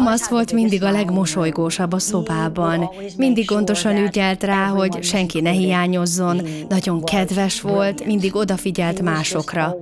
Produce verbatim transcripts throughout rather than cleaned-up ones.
Thomas volt mindig a legmosolygósabb a szobában. Mindig gondosan ügyelt rá, hogy senki ne hiányozzon, nagyon kedves volt, mindig odafigyelt másokra.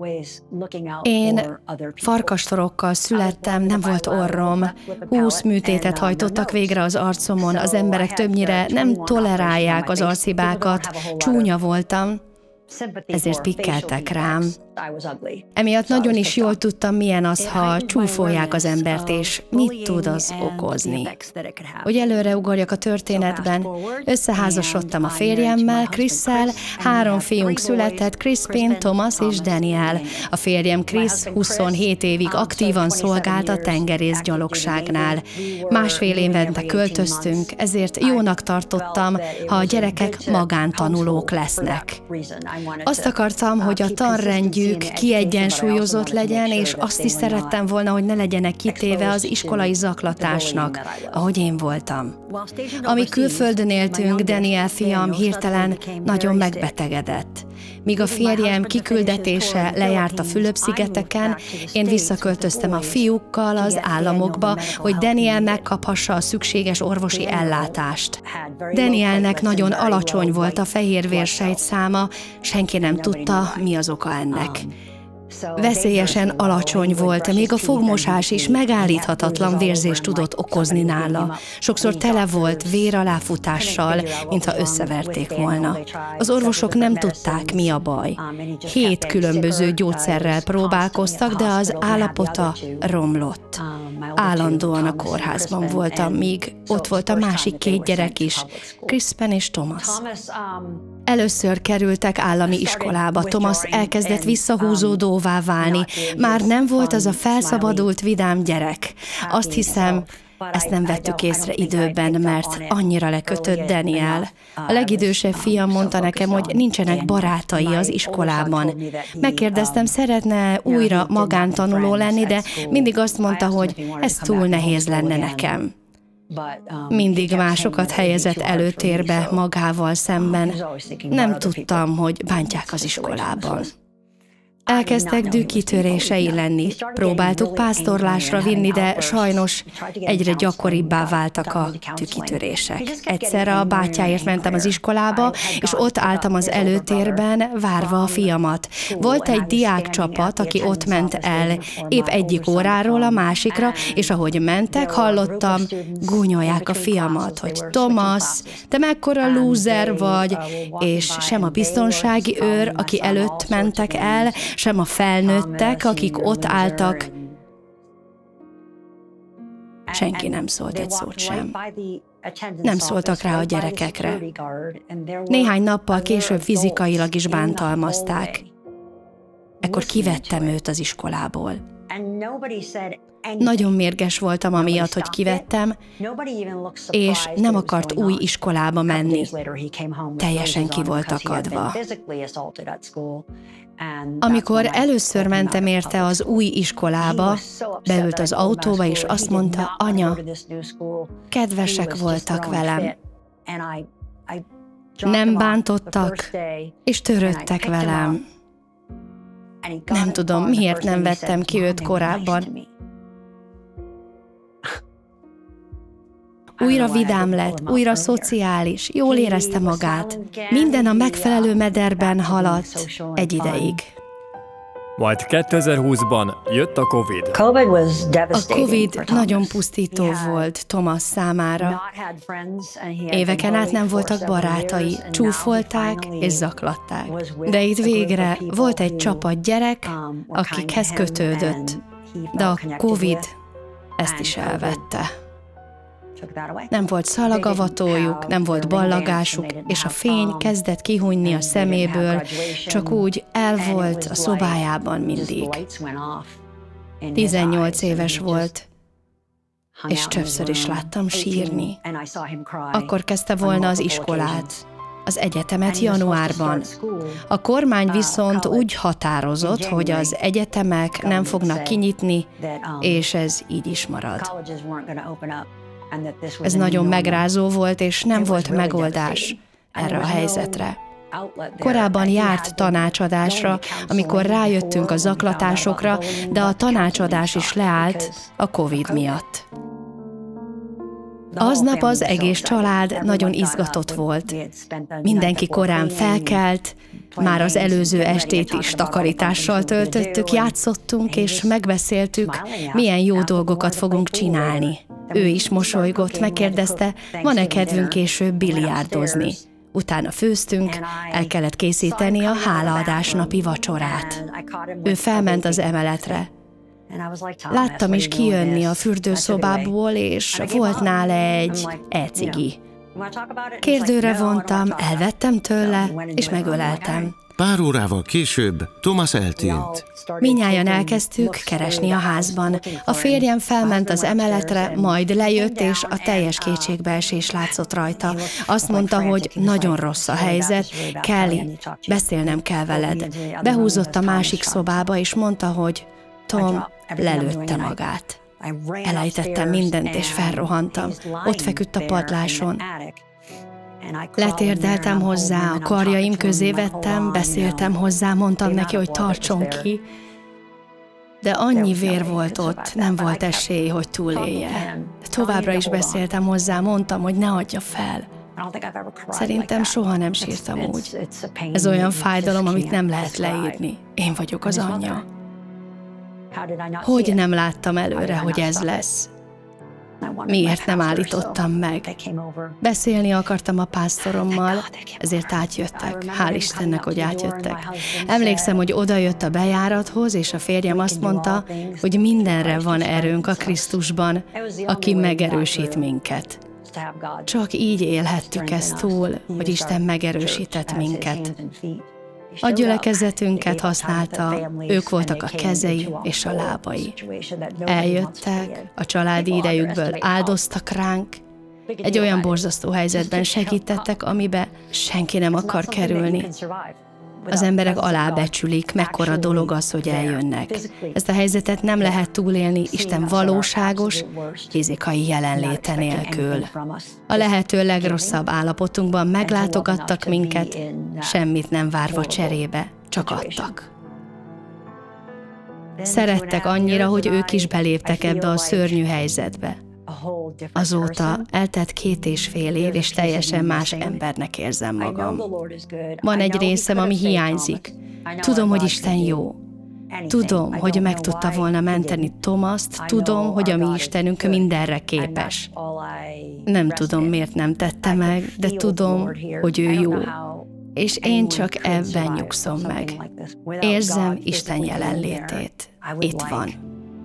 Én farkastorokkal születtem, nem volt orrom. Húsz műtétet hajtottak végre az arcomon, az emberek többnyire nem tolerálják az archibákat, csúnya voltam, ezért pikkeltek rám. Emiatt nagyon is jól tudtam, milyen az, ha csúfolják az embert, és mit tud az okozni. Hogy előre ugorjak a történetben, összeházasodtam a férjemmel, Chrisszel, három fiunk született, Crispin, Thomas és Daniel. A férjem Chris huszonhét évig aktívan szolgált a tengerészgyalogságnál. Másfél évente költöztünk, ezért jónak tartottam, ha a gyerekek magántanulók lesznek. Azt akartam, hogy a tanrendjük kiegyensúlyozott legyen, és azt is szerettem volna, hogy ne legyenek kitéve az iskolai zaklatásnak, ahogy én voltam. Amíg külföldön éltünk, Daniel fiam hirtelen nagyon megbetegedett. Míg a férjem kiküldetése lejárt a Fülöp-szigeteken, én visszaköltöztem a fiúkkal az államokba, hogy Daniel megkaphassa a szükséges orvosi ellátást. Danielnek nagyon alacsony volt a fehérvérsejt száma, senki nem tudta, mi az oka ennek. Veszélyesen alacsony volt, még a fogmosás is megállíthatatlan vérzést tudott okozni nála. Sokszor tele volt véraláfutással, mintha összeverték volna. Az orvosok nem tudták, mi a baj. Hét különböző gyógyszerrel próbálkoztak, de az állapota romlott. Állandóan a kórházban voltam, míg ott volt a másik két gyerek is, Crispin és Thomas. Először kerültek állami iskolába, Thomas elkezdett visszahúzódóvá válni. Már nem volt az a felszabadult, vidám gyerek. Azt hiszem, ezt nem vettük észre időben, mert annyira lekötött Daniel. A legidősebb fiam mondta nekem, hogy nincsenek barátai az iskolában. Megkérdeztem, szeretne újra magántanuló lenni, de mindig azt mondta, hogy ez túl nehéz lenne nekem. Mindig másokat helyezett előtérbe magával szemben. Nem tudtam, hogy bántják az iskolában. Elkezdtek dühkitörései lenni. Próbáltuk pásztorlásra vinni, de sajnos egyre gyakoribbá váltak a dühkitörések. Egyszer a bátyáért mentem az iskolába, és ott álltam az előtérben, várva a fiamat. Volt egy diákcsapat, aki ott ment el, épp egyik óráról a másikra, és ahogy mentek, hallottam, gúnyolják a fiamat, hogy Thomas, te mekkora lúzer vagy, és sem a biztonsági őr, aki előtt mentek el, sem a felnőttek, akik ott álltak, senki nem szólt egy szót sem. Nem szóltak rá a gyerekekre. Néhány nappal később fizikailag is bántalmazták. Ekkor kivettem őt az iskolából. Nagyon mérges voltam amiatt, hogy kivettem, és nem akart új iskolába menni. Teljesen ki volt akadva. Amikor először mentem érte az új iskolába, beült az autóba, és azt mondta, anya, kedvesek voltak velem. Nem bántottak, és törődtek velem. Nem tudom, miért nem vettem ki őt korábban. Újra vidám lett, újra szociális, jól érezte magát. Minden a megfelelő mederben haladt egy ideig. Majd kétezer-húszban jött a Covid. A Covid nagyon pusztító volt Thomas számára. Éveken át nem voltak barátai, csúfolták és zaklatták. De itt végre volt egy csapat gyerek, akikhez kötődött. De a Covid ezt is elvette. Nem volt szalagavatójuk, nem volt ballagásuk, és a fény kezdett kihújni a szeméből, csak úgy el volt a szobájában mindig. tizennyolc éves volt, és többször is láttam sírni. Akkor kezdte volna az iskolát, az egyetemet januárban. A kormány viszont úgy határozott, hogy az egyetemek nem fognak kinyitni, és ez így is marad. Ez nagyon megrázó volt, és nem volt megoldás erre a helyzetre. Korábban járt tanácsadásra, amikor rájöttünk a zaklatásokra, de a tanácsadás is leállt a Covid miatt. Aznap az egész család nagyon izgatott volt. Mindenki korán felkelt, már az előző estét is takarítással töltöttük, játszottunk és megbeszéltük, milyen jó dolgokat fogunk csinálni. Ő is mosolygott, megkérdezte, van-e kedvünk később biliárdozni. Utána főztünk, el kellett készíteni a hálaadás napi vacsorát. Ő felment az emeletre. Láttam is kijönni a fürdőszobából, és volt nála egy e-cigi. Kérdőre vontam, elvettem tőle, és megöleltem. Pár órával később Thomas eltűnt. Mindnyájan elkezdtük keresni a házban. A férjem felment az emeletre, majd lejött, és a teljes kétségbeesés látszott rajta. Azt mondta, hogy nagyon rossz a helyzet, Kelly, beszélnem kell veled. Behúzott a másik szobába, és mondta, hogy Tom lelőtte magát. Elejtettem mindent, és felrohantam. Ott feküdt a padláson. Letérdeltem hozzá, a karjaim közé vettem, beszéltem hozzá, mondtam neki, hogy tartson ki, de annyi vér volt ott, nem volt esély, hogy túlélje. De továbbra is beszéltem hozzá, mondtam, hogy ne adja fel. Szerintem soha nem sírtam úgy. Ez olyan fájdalom, amit nem lehet leírni. Én vagyok az anyja. Hogy nem láttam előre, hogy ez lesz? Miért nem állítottam meg? Beszélni akartam a pásztorommal, ezért átjöttek. Hál' Istennek, hogy átjöttek. Emlékszem, hogy odajött a bejárathoz, és a férjem azt mondta, hogy mindenre van erőnk a Krisztusban, aki megerősít minket. Csak így élhettük ezt túl, hogy Isten megerősített minket. A gyülekezetünket használta, ők voltak a kezei és a lábai. Eljöttek, a családi idejükből áldoztak ránk, egy olyan borzasztó helyzetben segítettek, amibe senki nem akar kerülni. Az emberek alábecsülik, mekkora dolog az, hogy eljönnek. Ezt a helyzetet nem lehet túlélni Isten valóságos, fizikai jelenléte nélkül. A lehető legrosszabb állapotunkban meglátogattak minket, semmit nem várva cserébe, csak adtak. Szerettek annyira, hogy ők is beléptek ebbe a szörnyű helyzetbe. Azóta eltelt két és fél év, és teljesen más embernek érzem magam. Van egy részem, ami hiányzik. Tudom, hogy Isten jó. Tudom, hogy meg tudta volna menteni Thomaszt, tudom, hogy a mi Istenünk mindenre képes. Nem tudom, miért nem tette meg, de tudom, hogy ő jó. És én csak ebben nyugszom meg. Érzem Isten jelenlétét. Itt van.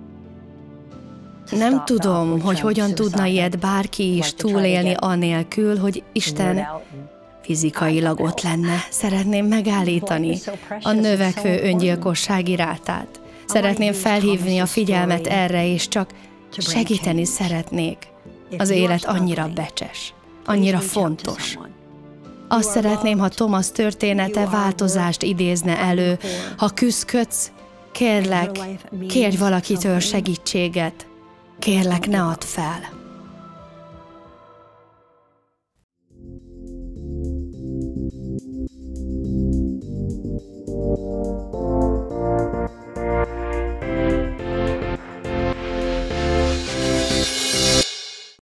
Nem tudom, hogy hogyan tudna ilyet bárki is túlélni anélkül, hogy Isten fizikailag ott lenne. Szeretném megállítani a növekvő öngyilkossági rátát. Szeretném felhívni a figyelmet erre, és csak segíteni szeretnék. Az élet annyira becses, annyira fontos. Azt szeretném, ha Thomas története változást idézne elő. Ha küszködsz, kérlek, kérj valakitől segítséget. Kérlek, ne add fel.